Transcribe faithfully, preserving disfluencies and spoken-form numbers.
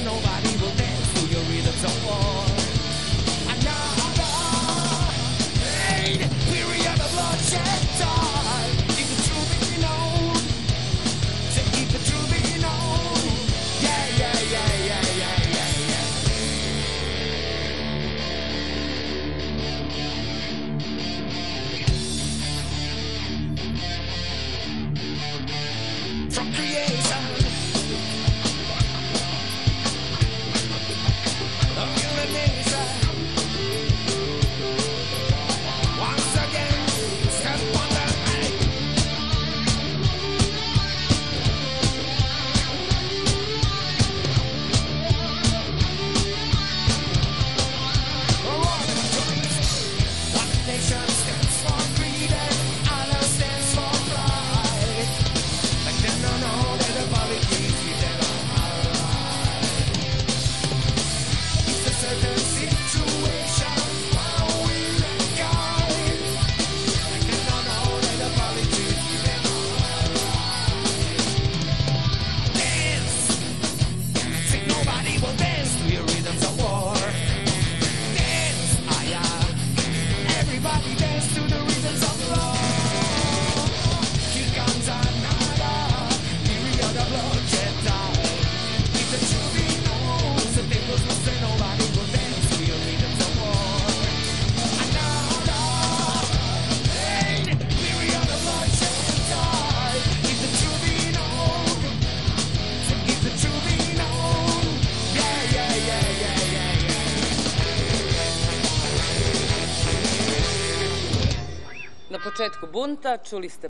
nobody will dance to your rhythms of war. Another pain, period of bloodshed time. Keep the truth being known. To keep the truth being known. Yeah, yeah, yeah, yeah, yeah, yeah, yeah. From creation of human nature, once again, step on the height. One nation stands for freedom, other stands for pride. Like they don't know that the politics is dead on high. It's a certain situation, power and guide. Like they don't know that the politics is dead on high. Dance, think nobody will dance to your rhythms of war. Dance, ah yeah, everybody dance to the rhythms of love. Here comes another period of bloodshed time. If the truth be known, the people's will say nobody will dance to your rhythms of war. Another pain, period of bloodshed time. If the truth be known, if the truth be known, yeah, yeah, yeah, yeah, yeah, yeah. Na početku bunta čuli ste